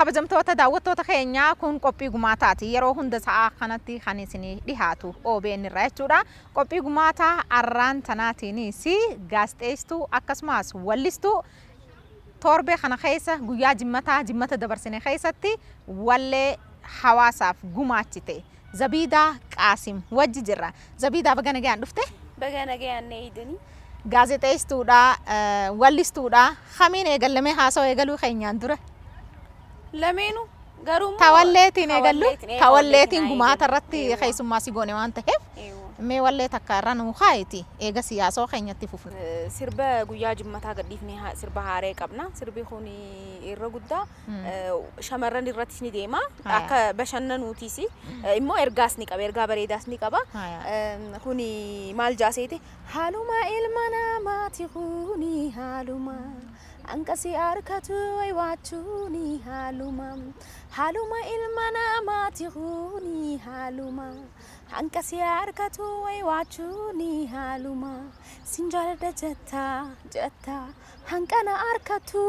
kabajamtoota daawwattoota keenyaa kun qophii gumaataati yeroo hunda sa'a kanatti kan isinii dhihaatu OBN irraa jechuudha qophii gumaataa arraan tanaatiinis gaazexeessituu akkasumas wallistuu torbee kana keessa guyyaa jimmata dabarsine keessatti wallee hawaasaaf gumaachite Zabidaa Qaasim wajji jirra. Zabidaa baga nagaan dhufte? Baga nagaan eedani. Gaazexeessituudha wallistuudha khamiin eegalame haasoo eegaluu keenyaan dura. Lameenu garuu tawalleetiin eegallu tawalleetiin gumaata irratti keessummaa si goone waan ta'eef mee wallee takka irra nuu kaayiti eega siyaasoo keenyatti fufu. Sirba guyyaa jimmataa gadhiifnee sirba haaree qabna. Sirbi kun irra guddaa shamarran irrattis ni deema akka bashannanuutiis immoo ergaas ni qaba ergaa bareedaas ni qaba. Kun maal jaaseeti haaluma ilma namaati kuni haaluma Angkasi arkatu ay wachuni haluma ilma namaati kuni haluma Angkasi arkatu ay wachuni haluma sinjalda jatta hankana arkatu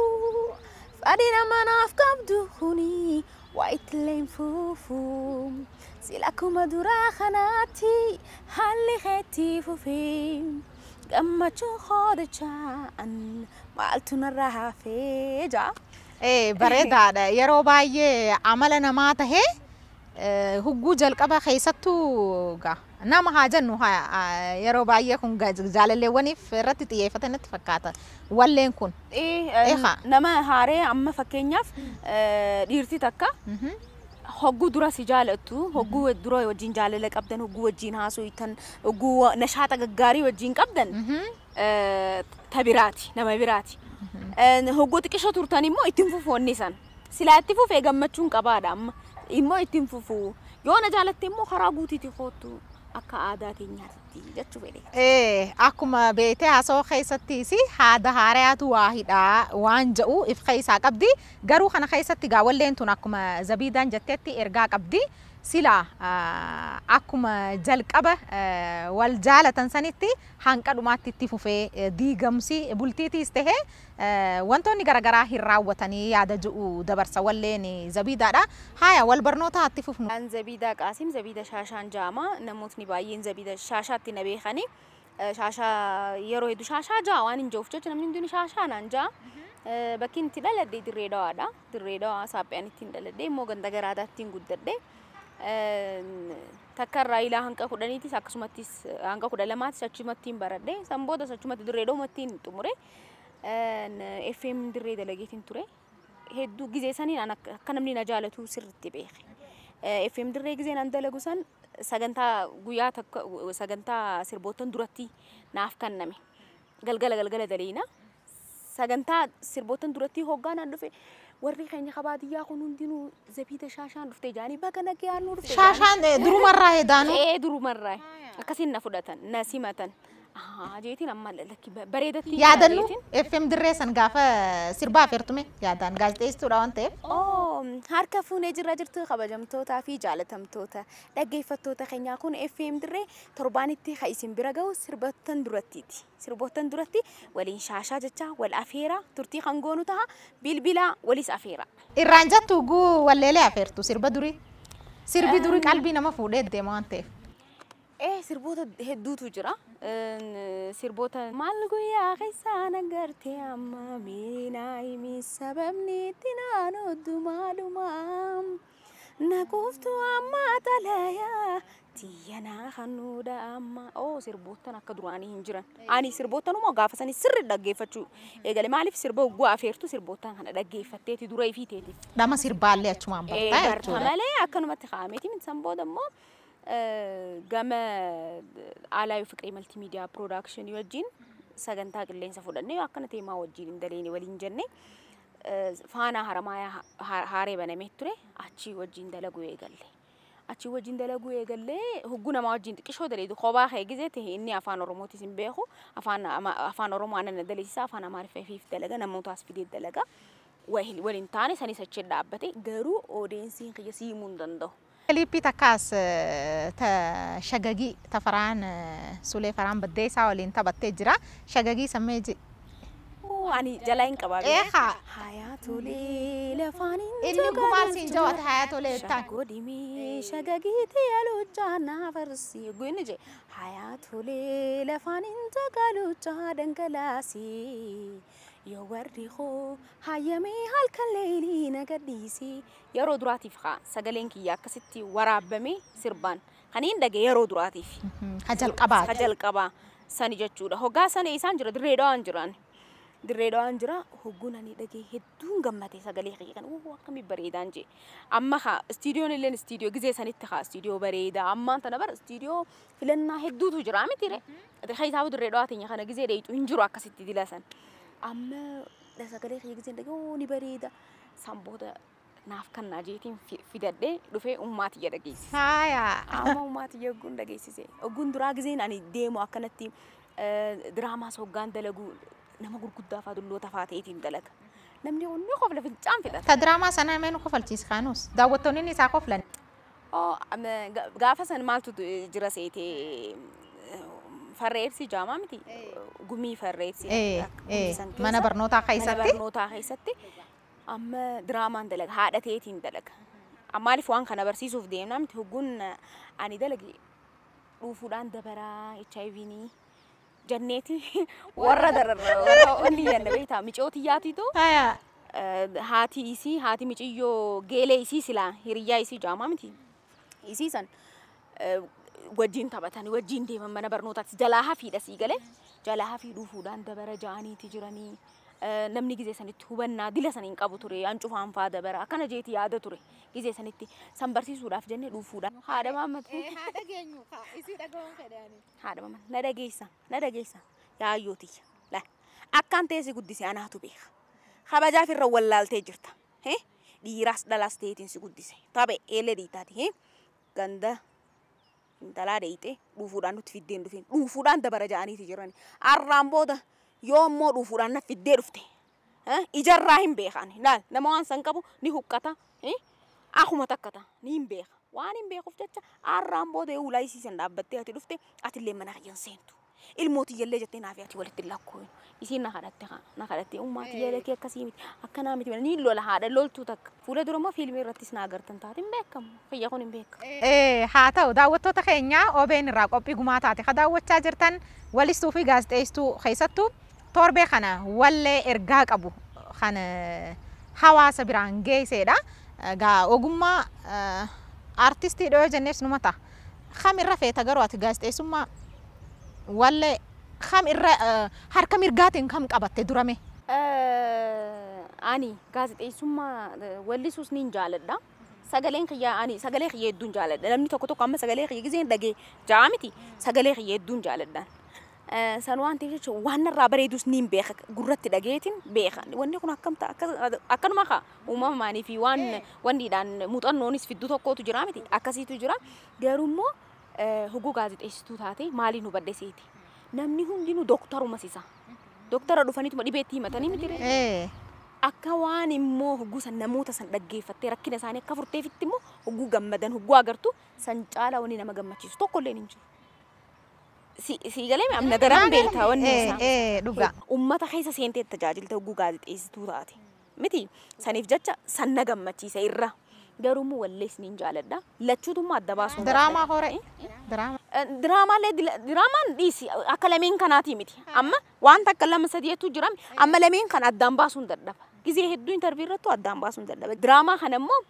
fadina manaf qabdu kuni waitlen fufu silakuma dura khanati halli khati fufim gammachu khodachan maaltuna raha feja bareedaadha yeroo baay'ee amala namaa tahee hugguu jalqaba keessattuu nama haa jennu yeroo baay'ee kun jaalalleewwaniif irratti xiyyeeffatan natti fakkaata walleen kun nama haaree amma fakkeenyaaf dhiirti takka hoggu dura si jaalatu hoggu dura wajjin jaalala qabdan hoggu wajjin haasooytan hoggu nashaata gaggaarii wajjin qabdan tabiraati nama biraati hoggu xiqqisho turtan immoo ittiin fufoonni san silaa itti fufee gammachuun qabaadha amma immoo ittiin fufu yoo na jaalatte immoo karaa guutiiti kootu akka aadaa keenyaatti jechuu fedhe akkuma beete haasoo keessattiisi haada haareyaatu waahidha waan jedhu if keessaa qabdi garuu kana keessatti gaa walleen tun akkuma Zabidaan jetteetti ergaa qabdi sila akkuma jalqaba wal jaalatan sanitti hanqa dhumaatti itti fufee diigamsi bultiitiis tahee wantoonni garagaraa hin raawwatanii yaada jedhu dabarsa walleen Zabidaadha. Haya wal barnoota itti fufnu. An Zabidaa Qaasim Zabida Shaashaan jaama namootni baay'een Zabida Shaashaatti na beekani shaashaa yeroo hedduu shaashaa jaa waan hin jiruuf jecha namni hundi shaashaa naan jaa bakki itti dhaladhee Dirree Dawaadha. Dirree Dawaa Saaphiyaan ittiin dhaladhee immoo ganda garaadaatti guddadhee takkarraa ilaa hanqa kudhaniitis akkasumattis hanqa kudha lamaatis achumattiin baradhee san booda achumatti Dirree Dawaattiin xumure FM Dirree dalageetiin ture hedduu gizee saniin akka namni na jaalatu sirriitti beeke FM Dirree gizeen an dalagu san sagantaa guyyaa takka sagantaa sirbootan duratti naaf kenname galgala daleena sagantaa sirbootan duratti hoggaanaan dhufe warri keenya qabaadiyyaa kun hundinuu Zabida Shaashaan dhufte jaanii baga nagaan nu dhufte Shaashaan durumarraa hedaanu durumarraa akkasiin na fudhatan na simatan jeetiin amma lakki bareedatti yaadannu FM Dirree san gaafa sirbaa afeertume yaadan gaazexeessituudha waan ta'eef harka fuunee jirtu kabajamtootaa fi jaalatamtoota dhaggeeffattoota keenyaa kun FM Dirree torbaanitti isin bira ga'u sirbootan duratti waliin shaashaa jecha wal afeera turtii kan goonu taha bilbila walis afeera irraan jattu guu walleelee afeertu sirbi durii qalbii nama fuudhee deema waan ta'eef sirboota hedduutu jira sirboota maal guyyaa keessaa nagartee amma miinaa himi sababni itti naanoddu maalumaa naquuftu amma xalayaa tiyyanaa kanuudha amma sirbootan akka duraanii hin jiran ani sirbootanuma gaafa sanii sirri dhaggeeffachuu eegale maaliif sirba ugguu afeertu sirbootan kana dhaggeeffatteeti dura ifiiteeti dhama sirbaallee achumaan bartaa jechuudha malee akkanumatti kaa'ameeti min san booda immoo gama Alaayu Fiqrii Multimedia Production wajjin sagantaa qilleensa fudhannee akkana teemaa wajjin indaleeni waliin jenne faana haramayaa haaree banamee ture achi wajjin dalaguu eegalle huggu nama wajjin xiqqishoo daleedu kophaa kee gizee ta'e inni afaan Oromootis hin beeku afaan Oromoo anan daleessisaa afaan Amaariffaafiif dalaga namootaas fidee dalaga waliin taane sanis achi dhaabbate garuu odeessiin kiyya siimuu hin danda'u. Kliipii takkaas shagagii tafaraan sulee faraan baddeessaa waliin taphattee jira shagagii sammee أني جلاين كبابي إيه حياتولي لفاني إني كمان سنجوات حياتولي تان قديمي شقاقيتي يلوجانا فرسي قوينجي حياتولي لفاني تقالو جادن كلاسي يورديخو هايمي هالكالليلي نقديسي يرو دراتي فخا سقالينك ياكا ستي ورابمي سربان خانين دقي يرو دراتي في خجل قبا ساني جاتشودا هوغا ساني إيسان جرا دريدو انجران دريدو انجرا هوغونا ني دقي هدون غمتي سقالي خيقان وكمي بريدان جي أما خا استوديو نيلين استوديو غزي ساني تخا استوديو بريدا أما انت نبر استوديو فلنا هدو تجرا متيري خي تابو دريدو اتيني خانا غزي ريتو انجرو اكا ستي دي لسان أما سقالي خيق زين دقي ني بريدا سامبودا naaf kan najeetiin fidadhee dhufee ummati yadageessi. Haya. Amma ummati yaguun dhageessise. Oguun duraa giseen ani deemu akkanatti diraamaa hoggaan dalagu nama gurguddaa fa'aa dulloota fa'aa ta'eetiin dalaga. Namni onni qofla fincaan fidhata. Ta diraamaa sana meen kofalchiis kaanus daawwattoonni isaa koflan. Gaafa san maaltu jira seetee farreebsi jaamaa miti gumii farreebsi. Mana barnootaa keessatti. Mana barnootaa keessatti. أما دراما دلق هذا تيتين دلق أما اللي فوان كنا برسيسوف ديمنا متهجون أني دلقي روفودان دبرا يتشايفيني جنتي ورا در ورا أني أنا بيتا ميجوتي ياتي تو هاتي إيسي هاتي ميجيو جيلي إيسي سلا هريا إيسي جاما متي إيسي سن وجين تبعتني وجين دي من برنوتات جلاها في دسيقله جلاها في روفودان دبرا جاني تجراني namni gizee sanitti hubannaa dila saniin qabu ture ancufaan faa dabara akkana jeeti yaada ture gizee sanitti san barsiisuudhaaf jenne dhuufuudhaan haadha maammatu haadha geenyu isii dhagahuun fedhani haadha maamma na dhageessa yaayyootii la akkaan teessi guddise anaatu beeka kabajaaf irra wallaaltee jirta dhiiraas dhalaas ta'eetiin si guddise tabe eelee dhiitaati ganda intalaa deeyite dhuufuudhaan nutti fiddeen dhufeen dhuufuudhaan dabara ja'aniiti jirani arraan booda يوم مودو فلان في الدير فتة إيجار راهم بيخاني لا لما وان سنكبو نهوكتا أخو متكتا نيم بيخ وانيم بيخ فتة أرام بودي ولا يسي سندابتة أتلفته أتلي منا خيان سنتو الموت يلي جتنا نافياتي ولا تلاكوين يصير نخدتي أماتي يلي كي كسيمت أكنا متي من نيل ولا هذا لول توتك فولا درما فيلم رتيس ناقرتن تاتين بيكم في يكون بيك هاتو داوتو تخينيا أو بين الراق أو بيجماعات خداوت تاجرتن ولستو في غاز تيستو خيستو توربي خنا ولا إرجاك أبو خنا حواس برانجي سيدا جا أوجما أرتيستي دو جنس نمتا خامر رفيع تجاروات غاز تيسوما ولا خامر هركم إرجاتين كم كابت درامي أني غاز تيسوما ولي سوسنين جالدا سجلين خيا أني سجلين خيا دون جالدا لمن تكتو كم سجلين خيا جزين دقي جامتي سجلين خيا دون جالدا سنوان تيجي شو وانا رابري دوس نيم بيخ قررت دقيتين بيخ واني كنا كم تا أكن ما خا وما ماني في واني دان متأن نونس في الدوتو كو تجرامتي أكاسي تجرام جارومو حقوق عزت استوثاتي مالي نبدي سيتي نمني هم دينو دكتور ومسيسا دكتور أدوفاني تما دبيتي متاني متيري أكواني مو حقوق سنموت سندقي فتى ركنا ساني كفر تيفتي مو حقوق جمدان حقوق أجرتو سنجالا واني نما جمتشيس تو كلين نمشي si galee am nadaraan beektaa wanni isaa dhuga ummata keessa seentee tajaajilta hoguu gaazexeessituu taate miti saniif jecha sanna gammachiisa irra garuu wallees niin jaaladha lachuutummaa adda baasuun diraamaa hore diraamaan dhiisi akka lameen kanaati miti amma wanta akka lama sadiyeetu jira amma lameen kan addaan baasuun dadhaba gizee hedduu interview irrattu addaan baasuun dadhaba diraamaa kana immoo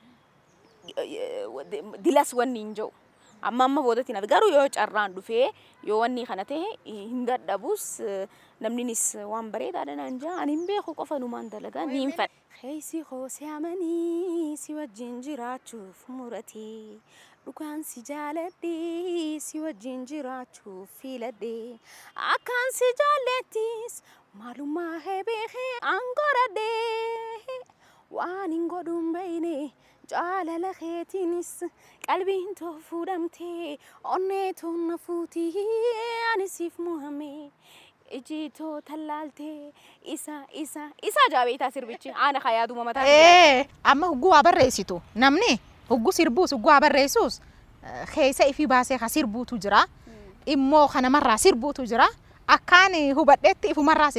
dilas wanni hin jiru amma boodatti naaf garuu yoo carraan dhufee yoo wanni kana ta'e hin dadhabus namninis waan bareedaadha naan jaa ani hin beeku qofa numaan dalagaa ni hin fadha. Keessi hoosee amanii si wajjin jiraachuuf muratee dhugaan si jaaladhee si wajjin jiraachuuf filadhee akkaan si jaallattis maalummaa hebeekee angoradhee waan hin godhuun beeyne. جعل خيتينس قلبي انتو فودمتي أنيتو نفوتي أنا سيف مهمي اجيتو تلالتي إسا جابي تاسير بيتي أنا خيادو ماما تاني أما هو عبر رئيسيتو نمني هو سيربوس هو عبر رئيسوس خيسا في باسي خسير بوتو جرا إمو خنا مرة سير بوتو جرا أكاني هو بدأت إفو مرة سير بيتي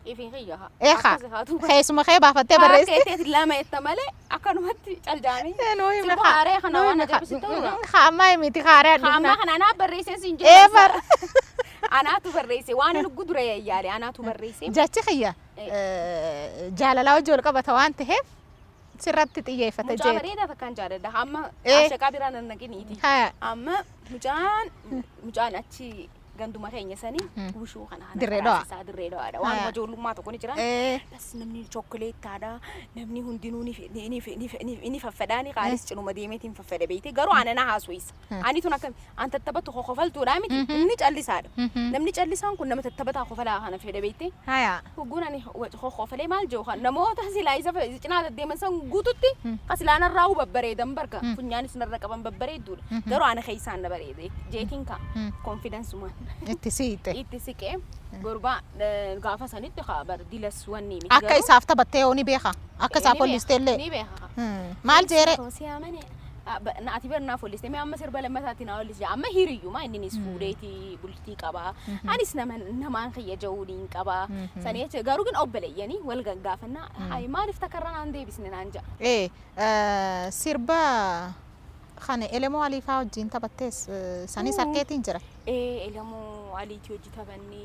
إيفين خيّها إيخا خيس ما خيبة فتى بريس كيت لا ما يتملي أكانوا متي الجامي نوي سبوا عاري خنا وانا جابس تورا خامة ميتي خارج خامة خنا أنا بريسي سنجي إيفر أنا تبريسي وانا نقدر يا يالي أنا تبريسي جاتي خيا جالا لا وجول قبة توان تهف سرت تيجي فتجي مجابريدا فكان جاردا أما عشان كبيرنا نجنيتي أما مجان أشي ganduma keenya sanii guushuu kana dirreedhaa dirreedhaa waan majoolummaa tokko ni jira bas namni chokkoleettaadha namni hundinuu ni faffadhaani qaalis cinuma deemeetiin faffadha beeyte garuu ana haasweessa ani tun akkam an tattabatu qofaltuudha miti inni callisaadha namni callisaan kun nama tattabataa qofalaa kana fedha beeyte hogguun ani qofalee maal jiru kan namoota silaa isa cinaa deeman san guututti qasilaan irraa babbareedan barka funyaanis narra qaban babbareedduudha garuu ana keeysaan na bareede jeetiin ka confidence man ittisiqee gorba gaafa sanitti khabar dilas wanni mi akka isaaf tabattee oni beeka akka isaaf olistelle ni beeka maal jeere siyaamane naati berna foliste me amma sirba lamataati na olis amma hiriyu ma inni isfuudeeti bultii qaba anis namaan khiyya jawuudin qaba saneeche garu gin obbeleeyani wal gaggaafanna ay maalif takarrana ande bisne nanja sirba خانة إلمو علي فاو جين تبتس ساني سركتين جرا إلمو علي تيجي تبني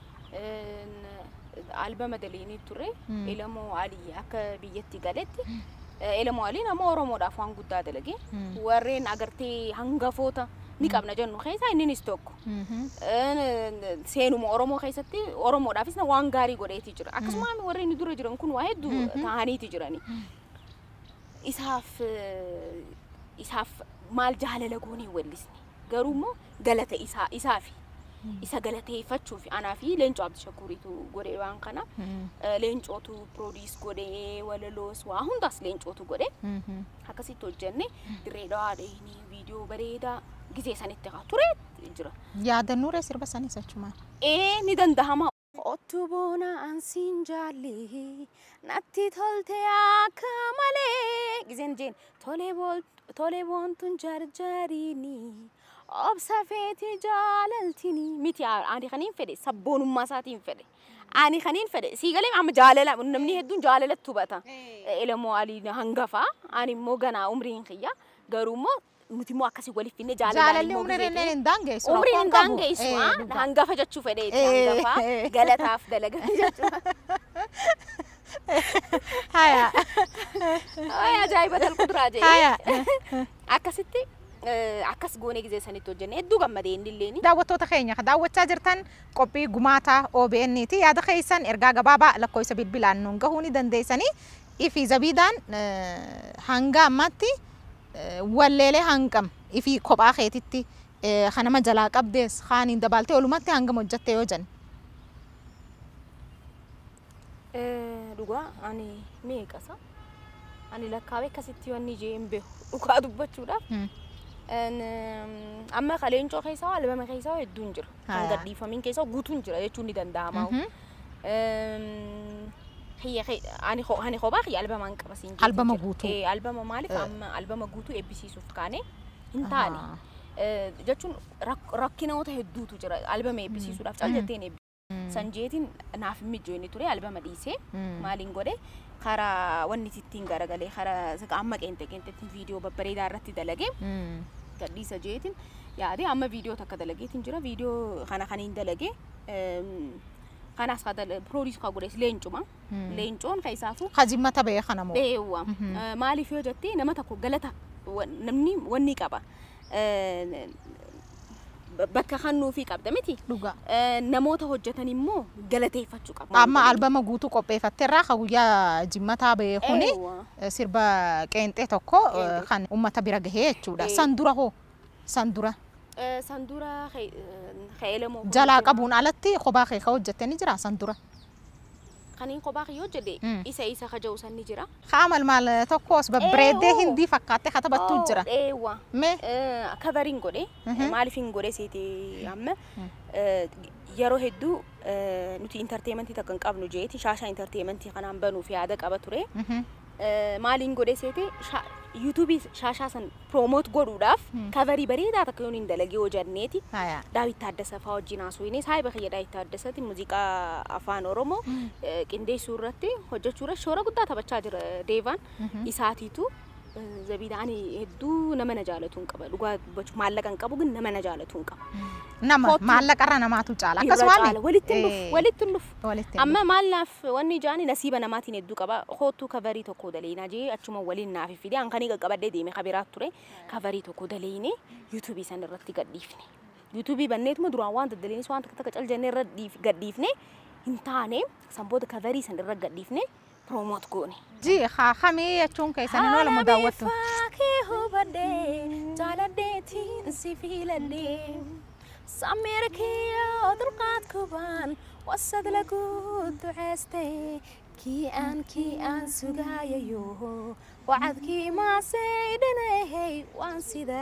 ألبوم دليني ترى إلمو علي أك بيجتي قالت إلمو علي نمورو مودا فان قدا دلقي ورين أجرتي هنگا فوتا نيكابنا جنو خيسا إني نستوك سينو مورو خيستي أورو مودا فيسنا وانغاري قرأ تيجرا أكسو مامي ورين يدور جرا نكون واحد دو تهاني تيجراني إسحاف مال جهل لقوني ولسني قرومو قالت إسحافي إسا قالت فتشو في أنا في لينجو عبد الشكوري تو قري وان كنا لينجو تو بروديس قري ولا لوس واهم داس لينجو تو قري هكذا توجني دريدا عليني فيديو بريدا جزء سنة تقطرت إجرا يا دنورة سير بس أنا سأشوفها ندن دهما أتوبونا أنسين جالي نتي ثلتي أكمله جزين جين تولي تنجرجريني أبصفتي جاللتني متى أنا خنين فدي سبون ما ساتين فدي أنا خنين فدي سيقولي عم جاللا نمني هدون جاللا توبتا إلى مو علي هنغفا أنا مو جنا عمرين خيا قرومو متمو أكاسي ولي فيني جاللا عمرين ندانجي عمرين ندانجي سوا هنغفا جتشو فدي هنغفا قالت هافدلة هيا هيا جايبة القدرة جاي هيا أكاسيتي أكاس جوني جزء سنتو جنة دوغا مدين لليني دعوتو تخينيا دعوت تاجرتن كوبي جماعة أو بينيتي يا دخيسن إرجع بابا لكوي سبيل بلانون جهوني دنديسني إفي زبيدان هنگا ماتي والليلة هنگم إفي كوبا خيتتي خنا مجلاك أبدس خانين دبالتي ولماتي هنگم وجدتي يوجن دوغا أني ميكاسا أني لكاوي كاسيتي واني جيم به وكادو بتشودا أما خلين جو خيسا ولا بما خيسا يدونجر هنقد دي فمين كيسا غوتونجر يجوني دنداماو هي أنا خباخي ألبوم أنك بس إنجيل ألبوم غوتو ألبوم مالك أما ألبوم غوتو إبسي سوفكاني إنتاني جاتون ركينا وتهدو تجرا ألبوم إبسي سوف تالجتين سنجيتين نعرف ميجوني توري ألبوم ديسه مالين غوري خارا وني تيتين غارغالي خارا زك أمك أنت فيديو ببريد رتي دلقي كدي سجيتين يعني أما فيديو تكدلقي تنجرا فيديو خانين دلقي خانا سقط بروديس كاغوريس لينجوما لينجون خيسافو خزيمة تبعي خنامو ايوا مالي فيو جتي نما تكو غلطا نمني وني قبا بكا خنو في قبدا متي نموتا هوجتني مو غلطي فچو قبا اما البما غوتو قبي فترا خويا جيما تبعي خوني سيربا قنطه توكو خان امتا بيرغه يچودا سندورا سندورا سندورا خيلمو جلا قبون علتي خباخي خوجتني جرا سندورا خانين خباخي يوجدي إيسا خجو سن جرا خامل مال توكوس ببريده هندي فكاتي خطبت تجرا ايوا مي كفرين غودي مالفين غودي سيتي ام يرو هدو نوتي انترتينمنت تكن قبنو جيتي شاشا انترتينمنت خنان بنو في عدق ابتوري maaliin godhe seete YouTube shaashaasan promote godhuudhaaf coverii bareedaa takka yoon hin dalagee hojjanneeti. Daawit Taaddasaa fa'aa wajjin haasofnee saayiba kiyya Daawit Taaddasaati muuziqaa afaan Oromoo qindeessuu irratti hojjechuu irratti shoora guddaa taphachaa jira Deevaan isaatiitu. Zabidaan hedduu nama na jaalatuun qaba dhugaa dubbachuu maallaqan qabu ግን nama na jaalatuun qaba. Nama maallaqarra namaatu caala akkasumas walitti dhufu amma maallaaf wanni jaani nasiiba namaatiin hedduu qaba hootu coverii tokko daleena jee achuma waliin naaf fide ankanii qaqqabadee deeme kabiraat ture coverii tokko daleene YouTube san irratti gadhiifne YouTube banneetuma duraan waan daddaleenis waan takka cal jennee irratti gadhiifne hin taane sanboota coverii san irratti gadhiifne promote goone ji khamee achuun keessan wala mudaawwatu hubadde jaaladdeeti sifiiladde sameerkiya dulqaad kubaan wasad lagu duceestay kii aan sugaayayo wacadkii maaseydhanahey waan sida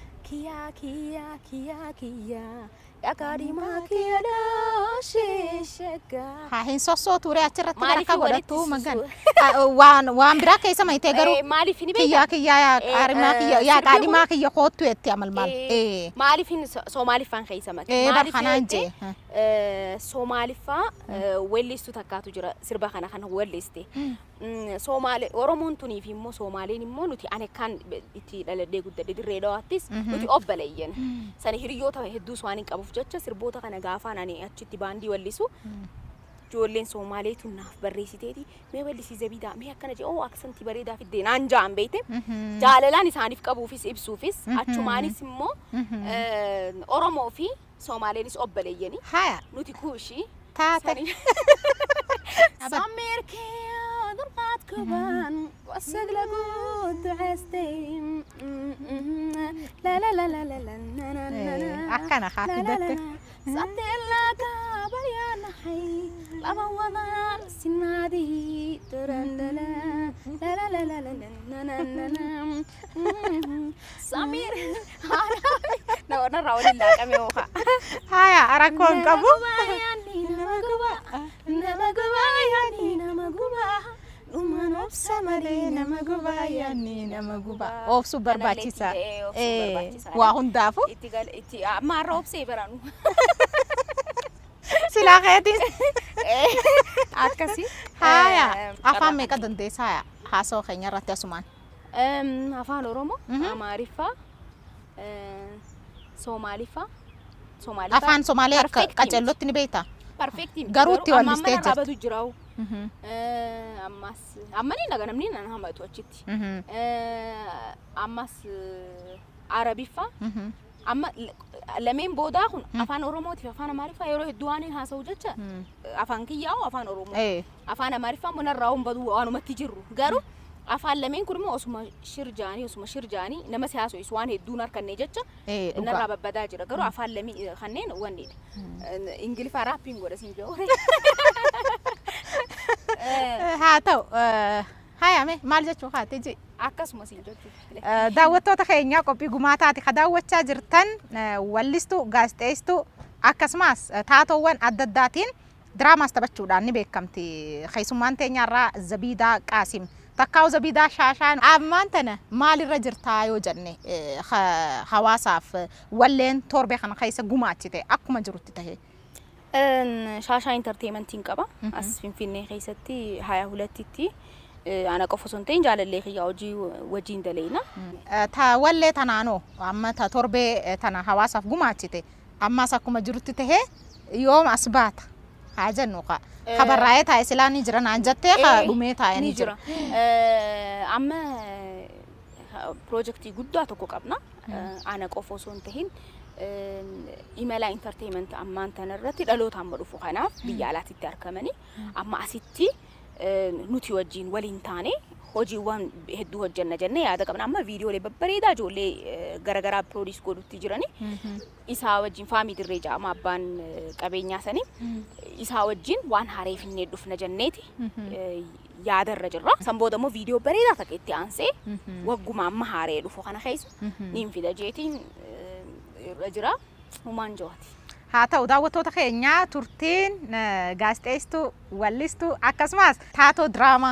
kiya يكاديما كيدا شيشكا هاين صوصو توري أشرت تركا ودتو مجن وان براك إيسا ما يتجرو مالي فيني كيا يا أرما كيا يا كاديما كيا خود تويتي عمل مال مالي فين سومالي فان خيسا ما مالي فين سومالي فا وليستو تكاتو جرا سربا خنا وليستي سومالي ورمون توني في مو سومالي نمو نتي أنا كان إتي للدي قد دي ريدو أتيس نتي أبليين سني هريوتا هدوس وانك أبو فجتة سربوتا خنا غافان أنا أتشتي باندي وليسو جولين سومالي تناف بريسيتي مي وليسي زبيدا مي هكذا جي أو أكسنتي بريدا في الدين أنجام بيته جاللاني سانيف كابو فيس إبسوفيس أتشماني سمو أورمو في سومالي نس أبلييني هاي نتي كوشي تاتي سامير كيا درقات كبان وصق لقود عستي لا لا لا لا لا لا أكنا خاتي بيتك صدق لك بريان حي لما وضع سنادي ترندلا لا لا لا لا لا لا لا سامير نورنا راولي لا كم يوخا هاي أراكون كابو أوف سوبر باتشيسا وأهون دافو ما روب سيبرانو سلاخيتين أكاسي هاي أفهم ميكا دنديس هاي هاسو خينيا راتي أسمان أفهم أورومو أماريفا سوماليفا أفهم سوماليا كأجلوت نبيتا perfecti garuutti wal stage rabatu jiraw ammas ammani naga namni nan hamatu achitti ammas arabifa amma lameen booda kun afaan oromooti fi afaan amaariffaa yeroo hedduwaaniin haasa'u jecha afaan kiyyaa'u afaan oromoo afaan amaariffaa munarraa humbadu waanumatti jirru garuu afaan lameen kun immoo osuma shirjaanii nama siyaasu iswaan hedduun harkanne jecha narraa babbadaa jira garuu afaan lamii kanneen wanneedha ingilifaa raappiin godha siin joore haa ta'u hayame maal jechuu haate ji akkasuma siin jechuu daawwattoota keenya qophii gumaataati ka daawwachaa jirtan wallistuu gaazexeessituu akkasumas taatoowwan adda addaatiin diraamas taphachuudhaan ni beekamti keessummaan teenyarraa Zabidaa Qaasim تكاو زبيدا شاشان أمانتنا مال الرجل تايو جنة حواساف ولين توربي خن خيسة جمعتي أكو مجرد تهي شاشة انترتينمنتين كبا أسفين فيني خيستي هاي هولتي أنا كفوسنتين جال اللي خي أوجي وجين دلينا تا ولي تنانو أما تا توربي تنا حواساف جمعتي أما ساكو مجرد تهي يوم أسبات حاجة نوقا خبر رأيت هاي سلاني جرا نانجتة خدمت هاي نجرا أما بروجكتي جدا تكو قبنا أنا كوفوسون تهين إيميلا إنترتينمنت أما أنت نرتي لو تعملوا فوقنا بيالات التركمني أما أسيتي نوتي وجين ولين تاني هوجي وان هدوه الجنة هذا كمان أما فيديو اللي ببريدا جو اللي غرغرا بروديس كودو تجراني إسها وجين فامي الرجال ما بان كابينيا سني إسها وجين وان هاري في النيد دفنا جنتي ياد الرجل را سنبودا مو فيديو بريدا تكتي أنسي وقوم أما هاري دفوخنا خيس نيم في دجيتين رجرا ومان جواتي هاتا وداوتوتا خينيا تورتين غاستيستو وليستو أكاسماس تاتو دراما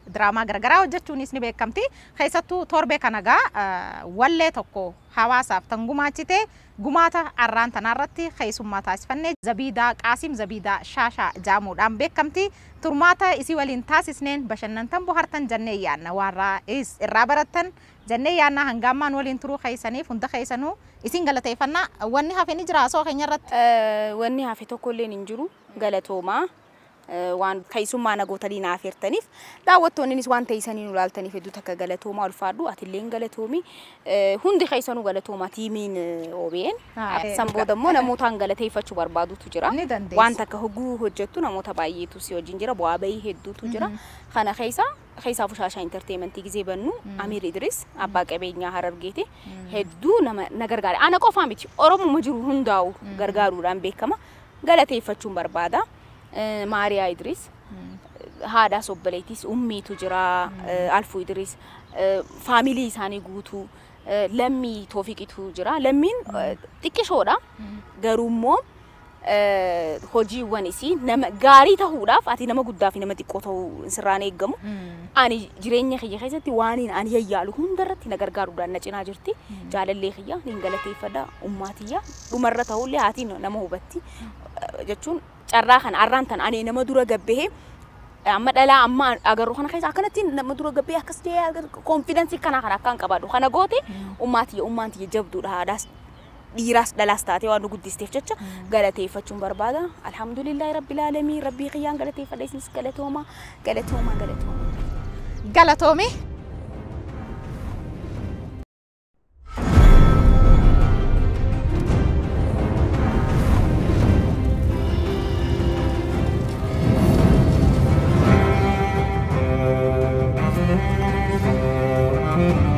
دراما غرغرا hojjechuunis ni beekamti keessattuu torbe kanagaa wallee tokko hawaasaaf tan gumaachite gumaata arraan tanarratti keessummaa taasifannee Zabidaa Qaasim Zabidaa Shaashaa jaamuudhaan beekamti turmaata isii waliin taasisneen bashannantan bohartan jennee yaanna warra irraa barattan jennee yaanna hangaammaan waliin turuu keessaniif hunda keessanuu isin galateeffannaa wanni hafe ni jira soo keenya irratti wanni hafe tokko illee hin jiru galatoomaa waan keessummaa nagootanii naaf hirtaniif daawwattoonnis waan teessanii nu laaltaniif hedduu takka galatoomaa ulfaadhu atillee galatoomi hundi keessanuu galatoomaa tiimiin OBN sanbooda immoo namootaan galateeffachuu barbaadutu jira waan takka hoguu hojjettu namoota baay'eetu si wajjin jira bu'aa bahii hedduutu jira kana keessaa Shaashaa Entertainmentii gizee bannu Amir Idris abbaa qabeenyaa Harargeeti hedduu nama gargaara ana qofaa miti Oromoo jiru hundaa'u gargaaruudhaan beekama galateeffachuun barbaada Maria Idris haadha sobbaleetis ummiitu jira Alfu Idris family isaanii guutuu lammii Toofiqitu jira lammiin xiqqishoodha garuummoo hojiiwwan isii nama gaarii ta'uudhaaf ati nama guddaa fi nama xiqqoo ta'uu sirraan eeggamu ani jireenya kiyya keessatti waan ani yayyaalu hundarratti na gargaaruudhaan na cinaa jirti jaalallee kiyya niin galateeffadha ummaatiyya dhumarra ta'ullee ati nama hubatti jechuun carraa kan arraan tan ani nama dura gabbee amma dhalaa amma agarru kana keessa akkanatti nama dura gabbee akkas jee confidence kana akkan qabaadhu kana goote ummaatiyya jabduudha haadhaas dhiiraas dhalaas taate waan guddisteef jecha galateeffachuun barbaada alhamdulillah rabbil alamin rabbii qiyyaan galateeffadha isinis galatoomi Thank you.